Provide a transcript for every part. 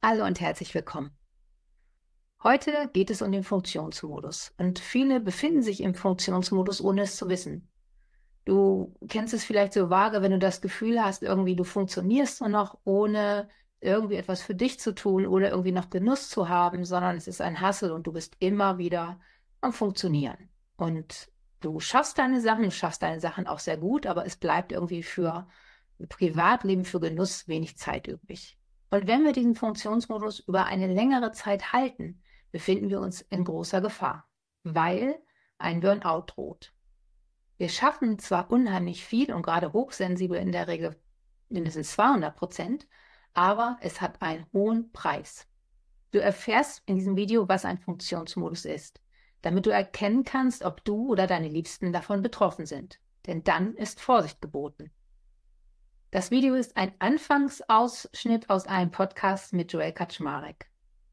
Hallo und herzlich willkommen. Heute geht es um den Funktionsmodus und viele befinden sich im Funktionsmodus, ohne es zu wissen. Du kennst es vielleicht so vage, wenn du das Gefühl hast, irgendwie du funktionierst nur noch, ohne irgendwie etwas für dich zu tun oder irgendwie noch Genuss zu haben, sondern es ist ein Hassel und du bist immer wieder am Funktionieren. Und du schaffst deine Sachen auch sehr gut, aber es bleibt irgendwie für Privatleben, für Genuss wenig Zeit übrig. Und wenn wir diesen Funktionsmodus über eine längere Zeit halten, befinden wir uns in großer Gefahr, weil ein Burnout droht. Wir schaffen zwar unheimlich viel und gerade hochsensibel in der Regel mindestens 200%, aber es hat einen hohen Preis. Du erfährst in diesem Video, was ein Funktionsmodus ist, damit du erkennen kannst, ob du oder deine Liebsten davon betroffen sind. Denn dann ist Vorsicht geboten. Das Video ist ein Anfangsausschnitt aus einem Podcast mit Joel Kaczmarek.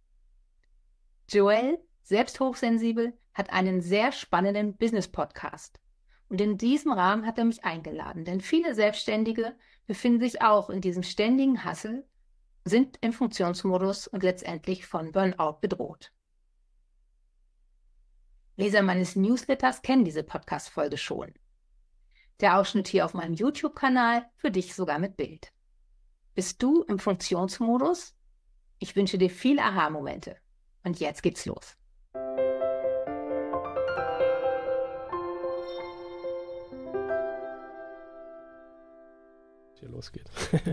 Joel, selbst hochsensibel, hat einen sehr spannenden Business-Podcast. Und in diesem Rahmen hat er mich eingeladen, denn viele Selbstständige befinden sich auch in diesem ständigen Hassel, sind im Funktionsmodus und letztendlich von Burnout bedroht. Leser meines Newsletters kennen diese Podcast-Folge schon. Der Ausschnitt hier auf meinem YouTube-Kanal, für dich sogar mit Bild. Bist du im Funktionsmodus? Ich wünsche dir viele Aha-Momente. Und jetzt geht's los. Hier losgeht.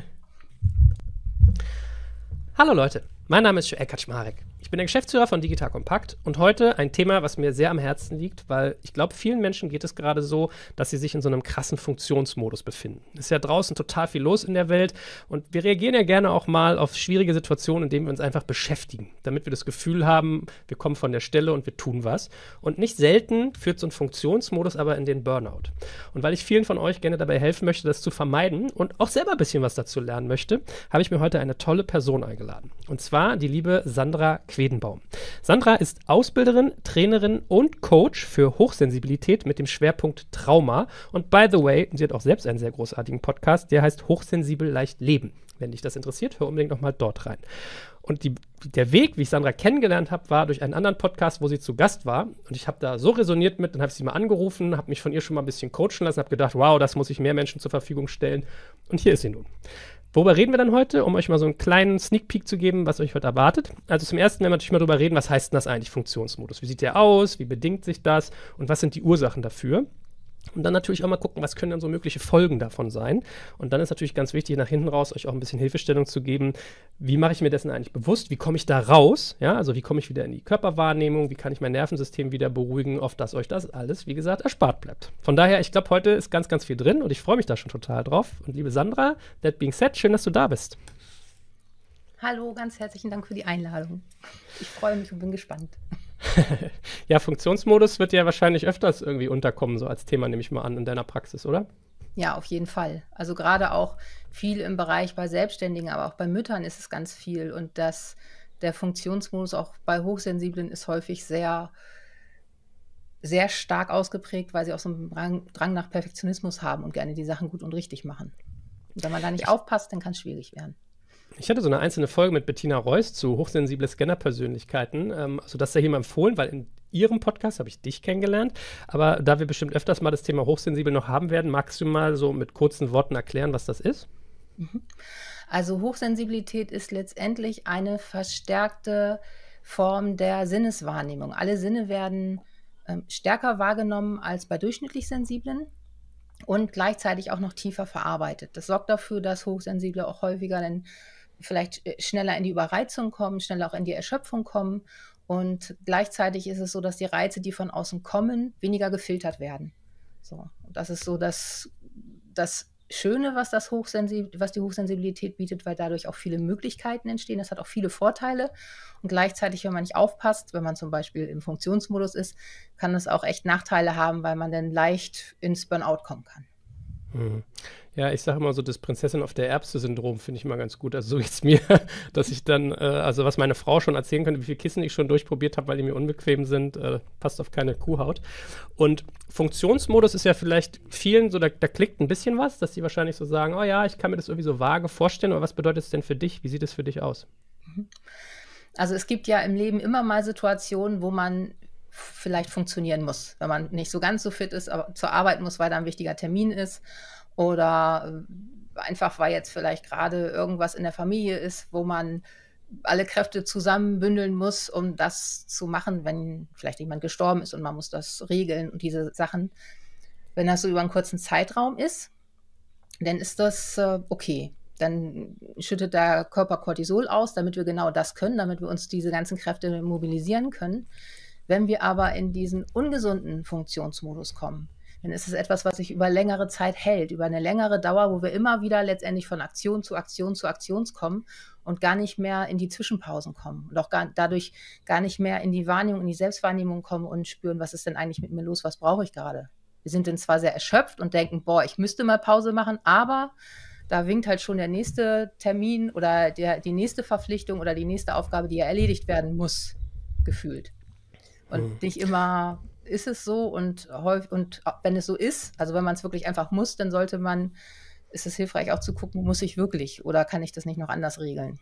Hallo Leute, mein Name ist Joel Kaczmarek. Ich bin der Geschäftsführer von Digital Compact und heute ein Thema, was mir sehr am Herzen liegt, weil ich glaube, vielen Menschen geht es gerade so, dass sie sich in so einem krassen Funktionsmodus befinden. Es ist ja draußen total viel los in der Welt und wir reagieren ja gerne auch mal auf schwierige Situationen, indem wir uns einfach beschäftigen, damit wir das Gefühl haben, wir kommen von der Stelle und wir tun was. Und nicht selten führt so ein Funktionsmodus aber in den Burnout. Und weil ich vielen von euch gerne dabei helfen möchte, das zu vermeiden und auch selber ein bisschen was dazu lernen möchte, habe ich mir heute eine tolle Person eingeladen. Und zwar die liebe Sandra Quedenbaum. Sandra ist Ausbilderin, Trainerin und Coach für Hochsensibilität mit dem Schwerpunkt Trauma. Und by the way, sie hat auch selbst einen sehr großartigen Podcast, der heißt Hochsensibel leicht leben. Wenn dich das interessiert, hör unbedingt nochmal dort rein. Und der Weg, wie ich Sandra kennengelernt habe, war durch einen anderen Podcast, wo sie zu Gast war. Und ich habe da so resoniert mit, dann habe ich sie mal angerufen, habe mich von ihr schon mal ein bisschen coachen lassen, habe gedacht, wow, das muss ich mehr Menschen zur Verfügung stellen. Und hier ist sie nun. Worüber reden wir dann heute, um euch mal so einen kleinen Sneak Peek zu geben, was euch heute erwartet? Also zum Ersten werden wir natürlich mal darüber reden, was heißt denn das eigentlich, Funktionsmodus? Wie sieht der aus? Wie bedingt sich das? Und was sind die Ursachen dafür? Und dann natürlich auch mal gucken, was können dann so mögliche Folgen davon sein. Und dann ist natürlich ganz wichtig, nach hinten raus euch auch ein bisschen Hilfestellung zu geben. Wie mache ich mir dessen eigentlich bewusst? Wie komme ich da raus? Ja, also wie komme ich wieder in die Körperwahrnehmung? Wie kann ich mein Nervensystem wieder beruhigen, auf dass euch das alles, wie gesagt, erspart bleibt. Von daher, ich glaube, heute ist ganz, ganz viel drin und ich freue mich da schon total drauf. Und liebe Sandra, that being said, schön, dass du da bist. Hallo, ganz herzlichen Dank für die Einladung. Ich freue mich und bin gespannt. Ja, Funktionsmodus wird ja wahrscheinlich öfters irgendwie unterkommen, so als Thema, nehme ich mal an, in deiner Praxis, oder? Ja, auf jeden Fall. Also gerade auch viel im Bereich bei Selbstständigen, aber auch bei Müttern ist es ganz viel. Und der Funktionsmodus auch bei Hochsensiblen ist häufig sehr, sehr stark ausgeprägt, weil sie auch so einen Drang nach Perfektionismus haben und gerne die Sachen gut und richtig machen. Und wenn man da nicht aufpasst, dann kann es schwierig werden. Ich hatte so eine einzelne Folge mit Bettina Reuss zu hochsensible Scanner-Persönlichkeiten. Also das sei hier mal empfohlen, weil in ihrem Podcast habe ich dich kennengelernt. Aber da wir bestimmt öfters mal das Thema hochsensibel noch haben werden, magst du mal so mit kurzen Worten erklären, was das ist? Also Hochsensibilität ist letztendlich eine verstärkte Form der Sinneswahrnehmung. Alle Sinne werden stärker wahrgenommen als bei durchschnittlich Sensiblen und gleichzeitig auch noch tiefer verarbeitet. Das sorgt dafür, dass Hochsensible auch häufiger dann vielleicht schneller in die Überreizung kommen, schneller auch in die Erschöpfung kommen. Und gleichzeitig ist es so, dass die Reize, die von außen kommen, weniger gefiltert werden. So, und das ist so das Schöne, was die Hochsensibilität bietet, weil dadurch auch viele Möglichkeiten entstehen. Das hat auch viele Vorteile. Und gleichzeitig, wenn man nicht aufpasst, wenn man zum Beispiel im Funktionsmodus ist, kann das auch echt Nachteile haben, weil man dann leicht ins Burnout kommen kann. Ja, ich sage immer so, das Prinzessin auf der Erbse-Syndrom finde ich immer ganz gut. Also so geht's mir, dass ich dann, also was meine Frau schon erzählen könnte, wie viele Kissen ich schon durchprobiert habe, weil die mir unbequem sind, passt auf keine Kuhhaut. Und Funktionsmodus ist ja vielleicht vielen so, da klickt ein bisschen was, dass die wahrscheinlich so sagen, oh ja, ich kann mir das irgendwie so vage vorstellen, aber was bedeutet es denn für dich? Wie sieht es für dich aus? Also es gibt ja im Leben immer mal Situationen, wo man vielleicht funktionieren muss, wenn man nicht so ganz so fit ist, aber zur Arbeit muss, weil da ein wichtiger Termin ist oder einfach, weil jetzt vielleicht gerade irgendwas in der Familie ist, wo man alle Kräfte zusammenbündeln muss, um das zu machen, wenn vielleicht jemand gestorben ist und man muss das regeln und diese Sachen. Wenn das so über einen kurzen Zeitraum ist, dann ist das okay. Dann schüttet der Körper Cortisol aus, damit wir genau das können, damit wir uns diese ganzen Kräfte mobilisieren können. Wenn wir aber in diesen ungesunden Funktionsmodus kommen, dann ist es etwas, was sich über längere Zeit hält, über eine längere Dauer, wo wir immer wieder letztendlich von Aktion zu Aktion zu Aktion kommen und gar nicht mehr in die Zwischenpausen kommen und auch dadurch gar nicht mehr in die Wahrnehmung, in die Selbstwahrnehmung kommen und spüren, was ist denn eigentlich mit mir los, was brauche ich gerade. Wir sind dann zwar sehr erschöpft und denken, boah, ich müsste mal Pause machen, aber da winkt halt schon der nächste Termin oder die nächste Verpflichtung oder die nächste Aufgabe, die ja erledigt werden muss, gefühlt. Und nicht immer ist es so und häufig, und wenn es so ist, also wenn man es wirklich einfach muss, dann ist es hilfreich auch zu gucken, muss ich wirklich oder kann ich das nicht noch anders regeln?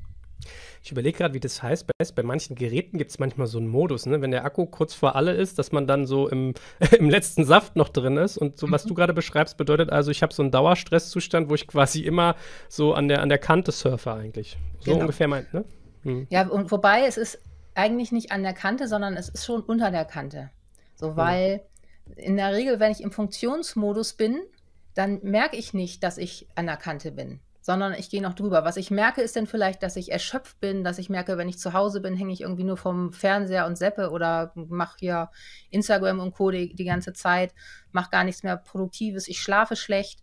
Ich überlege gerade, wie das heißt. Bei manchen Geräten gibt es manchmal so einen Modus, ne? Wenn der Akku kurz vor alle ist, dass man dann so im, im letzten Saft noch drin ist. Und so, was du gerade beschreibst, bedeutet also, ich habe so einen Dauerstresszustand, wo ich quasi immer so an der Kante surfe eigentlich. So Genau. ungefähr meint, ne? Ja, und wobei es ist eigentlich nicht an der Kante, sondern es ist schon unter der Kante. So, weil in der Regel, wenn ich im Funktionsmodus bin, dann merke ich nicht, dass ich an der Kante bin, sondern ich gehe noch drüber. Was ich merke, ist dann vielleicht, dass ich erschöpft bin, dass ich merke, wenn ich zu Hause bin, hänge ich irgendwie nur vom Fernseher und zappe oder mache hier Instagram und Co. die ganze Zeit, mache gar nichts mehr Produktives, ich schlafe schlecht,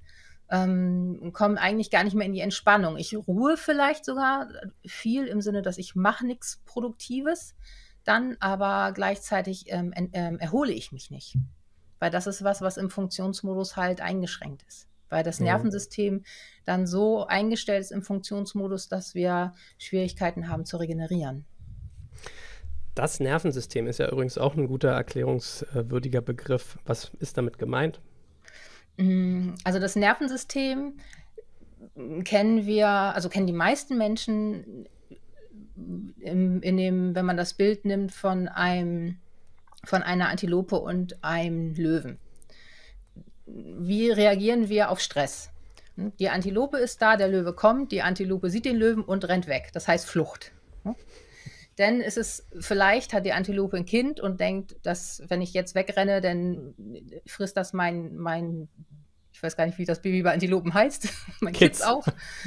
komme eigentlich gar nicht mehr in die Entspannung. Ich ruhe vielleicht sogar viel im Sinne, dass ich mache nichts Produktives, dann aber gleichzeitig erhole ich mich nicht. Weil das ist was im Funktionsmodus halt eingeschränkt ist. Weil das Nervensystem dann so eingestellt ist im Funktionsmodus, dass wir Schwierigkeiten haben zu regenerieren. Das Nervensystem ist ja übrigens auch ein guter erklärungswürdiger Begriff. Was ist damit gemeint? Also das Nervensystem kennen die meisten Menschen wenn man das Bild nimmt von einer Antilope und einem Löwen. Wie reagieren wir auf Stress? Die Antilope ist da, der Löwe kommt, die Antilope sieht den Löwen und rennt weg. Das heißt Flucht. Denn vielleicht hat die Antilope ein Kind und denkt, dass wenn ich jetzt wegrenne, dann frisst das ich weiß gar nicht, wie das Baby bei Antilopen heißt, mein Kids auch,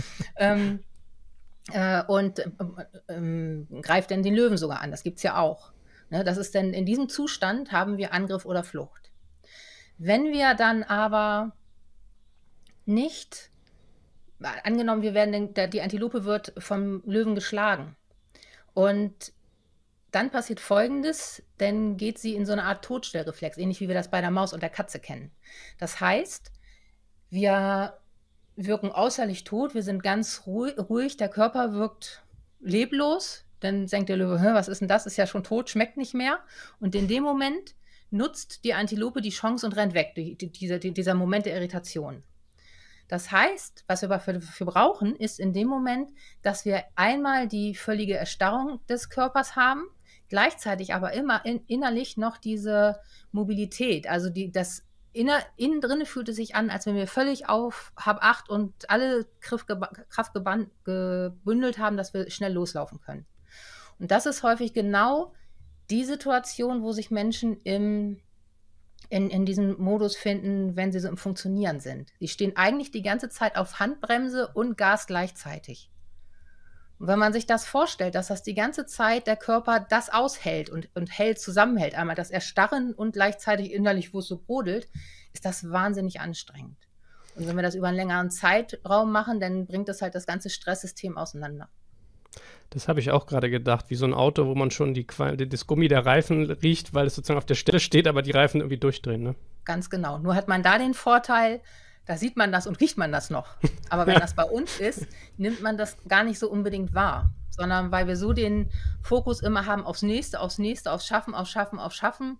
greift dann den Löwen sogar an. Das gibt es ja auch. Das ist dann in diesem Zustand, haben wir Angriff oder Flucht. Wenn wir dann aber nicht, angenommen, die Antilope wird vom Löwen geschlagen und dann passiert Folgendes, dann geht sie in so eine Art Todstellreflex, ähnlich wie wir das bei der Maus und der Katze kennen. Das heißt, wir wirken äußerlich tot, wir sind ganz ruhig, der Körper wirkt leblos, dann denkt der Löwe, was ist denn das, ist ja schon tot, schmeckt nicht mehr. Und in dem Moment nutzt die Antilope die Chance und rennt weg, dieser Moment der Irritation. Das heißt, was wir dafür brauchen, ist in dem Moment, dass wir einmal die völlige Erstarrung des Körpers haben, gleichzeitig aber immer innerlich noch diese Mobilität, also innen drin fühlt es sich an, als wenn wir völlig auf Hab-Acht und alle Kraft gebündelt haben, dass wir schnell loslaufen können. Und das ist häufig genau die Situation, wo sich Menschen in diesem Modus finden, wenn sie so im Funktionieren sind. Die stehen eigentlich die ganze Zeit auf Handbremse und Gas gleichzeitig. Und wenn man sich das vorstellt, dass das die ganze Zeit der Körper das aushält und zusammenhält, einmal das Erstarren und gleichzeitig innerlich, wo es so brodelt, ist das wahnsinnig anstrengend. Und wenn wir das über einen längeren Zeitraum machen, dann bringt das halt das ganze Stresssystem auseinander. Das habe ich auch gerade gedacht, wie so ein Auto, wo man schon das Gummi der Reifen riecht, weil es sozusagen auf der Stelle steht, aber die Reifen irgendwie durchdrehen, ne? Ganz genau. Nur hat man da den Vorteil, da sieht man das und riecht man das noch. Aber wenn das bei uns ist, nimmt man das gar nicht so unbedingt wahr, sondern weil wir so den Fokus immer haben aufs Nächste, aufs Schaffen, auf Schaffen,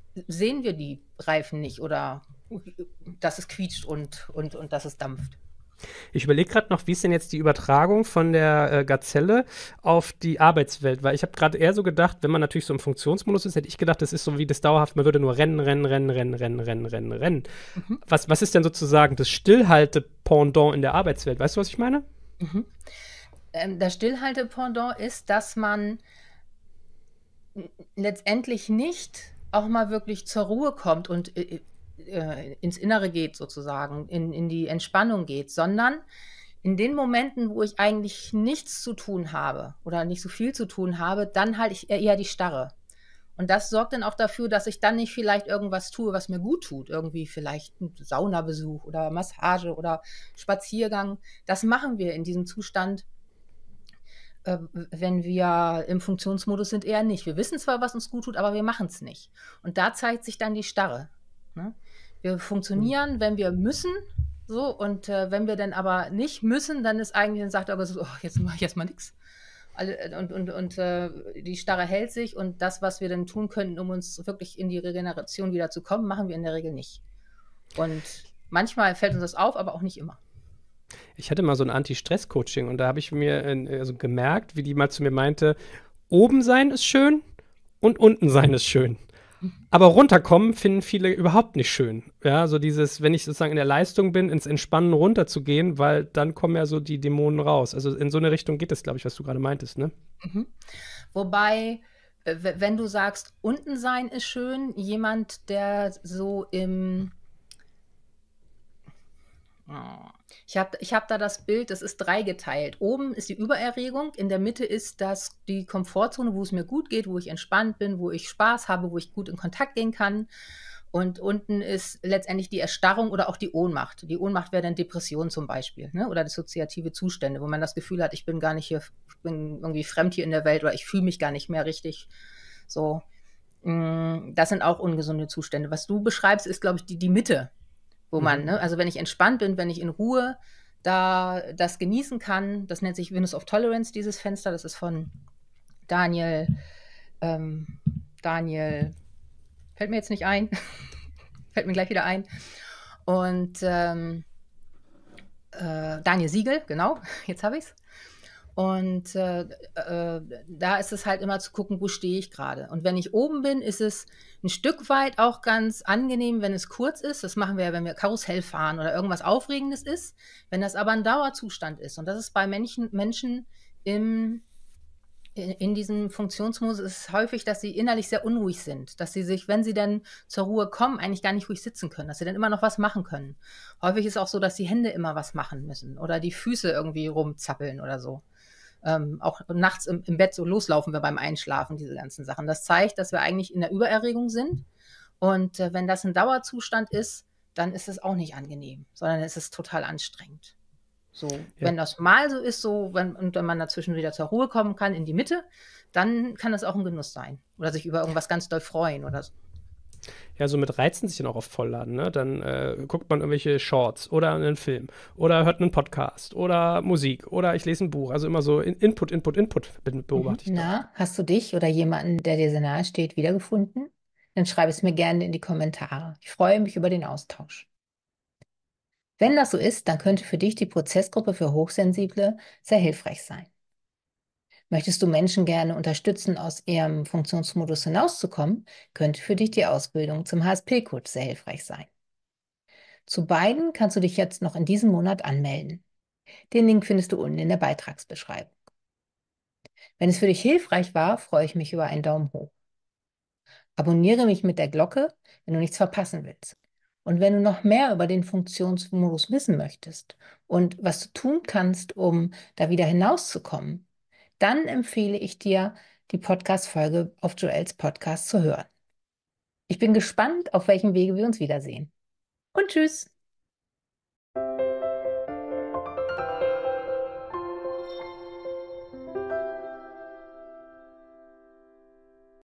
sehen wir die Reifen nicht oder dass es quietscht und dass es dampft. Ich überlege gerade noch, wie ist denn jetzt die Übertragung von der Gazelle auf die Arbeitswelt? Weil ich habe gerade eher so gedacht, wenn man natürlich so im Funktionsmodus ist, hätte ich gedacht, das ist so wie das dauerhaft, man würde nur rennen, rennen, rennen, rennen, rennen, rennen, rennen, rennen. Mhm. Was ist denn sozusagen das Stillhalte-Pendant in der Arbeitswelt? Weißt du, was ich meine? Mhm. Das Stillhalte-Pendant ist, dass man letztendlich nicht auch mal wirklich zur Ruhe kommt und ins Innere geht sozusagen, in die Entspannung geht, sondern in den Momenten, wo ich eigentlich nichts zu tun habe oder nicht so viel zu tun habe, dann halte ich eher die Starre. Und das sorgt dann auch dafür, dass ich dann nicht vielleicht irgendwas tue, was mir gut tut. Irgendwie vielleicht ein Saunabesuch oder Massage oder Spaziergang. Das machen wir in diesem Zustand, wenn wir im Funktionsmodus sind, eher nicht. Wir wissen zwar, was uns gut tut, aber wir machen es nicht. Und da zeigt sich dann die Starre. Ne? Wir funktionieren, wenn wir müssen, so, und wenn wir dann aber nicht müssen, dann ist eigentlich, dann sagt er aber so, oh, jetzt mache ich erstmal nichts. Und die Starre hält sich und das, was wir dann tun könnten, um uns wirklich in die Regeneration wieder zu kommen, machen wir in der Regel nicht. Und manchmal fällt uns das auf, aber auch nicht immer. Ich hatte mal so ein Anti-Stress-Coaching und da habe ich mir also gemerkt, wie die mal zu mir meinte, oben sein ist schön und unten sein ist schön. Aber runterkommen finden viele überhaupt nicht schön. Ja, so dieses, wenn ich sozusagen in der Leistung bin, ins Entspannen runterzugehen, weil dann kommen ja so die Dämonen raus. Also in so eine Richtung geht es, glaube ich, was du gerade meintest, ne? Mhm. Wobei, wenn du sagst, unten sein ist schön, jemand, der so im ich hab da das Bild, das ist dreigeteilt. Oben ist die Übererregung, in der Mitte ist das die Komfortzone, wo es mir gut geht, wo ich entspannt bin, wo ich Spaß habe, wo ich gut in Kontakt gehen kann. Und unten ist letztendlich die Erstarrung oder auch die Ohnmacht. Die Ohnmacht wäre dann Depression zum Beispiel, ne? Oder dissoziative Zustände, wo man das Gefühl hat, ich bin gar nicht hier, ich bin irgendwie fremd hier in der Welt oder ich fühle mich gar nicht mehr richtig. So, das sind auch ungesunde Zustände. Was du beschreibst, ist, glaube ich, die Mitte, wo man, ne, also wenn ich entspannt bin, wenn ich in Ruhe da das genießen kann, das nennt sich Windows of Tolerance, dieses Fenster, das ist von Daniel, Daniel, fällt mir jetzt nicht ein, fällt mir gleich wieder ein. Und Daniel Siegel, genau, jetzt habe ich es. Und da ist es halt immer zu gucken, wo stehe ich gerade. Und wenn ich oben bin, ist es ein Stück weit auch ganz angenehm, wenn es kurz ist. Das machen wir ja, wenn wir Karussell fahren oder irgendwas Aufregendes ist. Wenn das aber ein Dauerzustand ist, und das ist bei Menschen in diesem Funktionsmodus ist es häufig, dass sie innerlich sehr unruhig sind, dass sie sich, wenn sie dann zur Ruhe kommen, eigentlich gar nicht ruhig sitzen können, dass sie dann immer noch was machen können. Häufig ist es auch so, dass die Hände immer was machen müssen oder die Füße irgendwie rumzappeln oder so. Auch nachts im Bett so loslaufen wir beim Einschlafen, diese ganzen Sachen. Das zeigt, dass wir eigentlich in der Übererregung sind. Und wenn das ein Dauerzustand ist, dann ist es auch nicht angenehm, sondern es ist total anstrengend. So, Ja. wenn das mal so ist, und wenn man dazwischen wieder zur Ruhe kommen kann in die Mitte, dann kann das auch ein Genuss sein. Oder sich über irgendwas ganz doll freuen oder so. Ja, somit reizen sich dann auch auf Vollladen, ne? Dann guckt man irgendwelche Shorts oder einen Film oder hört einen Podcast oder Musik oder ich lese ein Buch. Also immer so Input, Input, Input beobachte ich dort. Na, hast du dich oder jemanden, der dir sehr nahe steht, wiedergefunden? Dann schreib es mir gerne in die Kommentare. Ich freue mich über den Austausch. Wenn das so ist, dann könnte für dich die Prozessgruppe für Hochsensible sehr hilfreich sein. Möchtest du Menschen gerne unterstützen, aus ihrem Funktionsmodus hinauszukommen, könnte für dich die Ausbildung zum HSP-Coach sehr hilfreich sein. Zu beiden kannst du dich jetzt noch in diesem Monat anmelden. Den Link findest du unten in der Beitragsbeschreibung. Wenn es für dich hilfreich war, freue ich mich über einen Daumen hoch. Abonniere mich mit der Glocke, wenn du nichts verpassen willst. Und wenn du noch mehr über den Funktionsmodus wissen möchtest und was du tun kannst, um da wieder hinauszukommen, dann empfehle ich dir, die Podcast-Folge auf Joels Podcast zu hören. Ich bin gespannt, auf welchem Wege wir uns wiedersehen. Und tschüss!